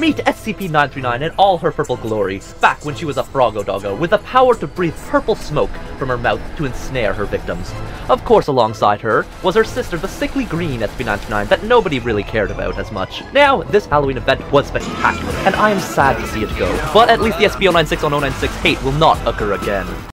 Meet SCP-939 in all her purple glory, back when she was a Froggo Doggo, with the power to breathe purple smoke from her mouth to ensnare her victims. Of course, alongside her was her sister, the sickly green SCP-939 that nobody really cared about as much. Now, this Halloween event was spectacular, and I am sad to see it go, but at least the SCP-096-1096 hate will not occur again.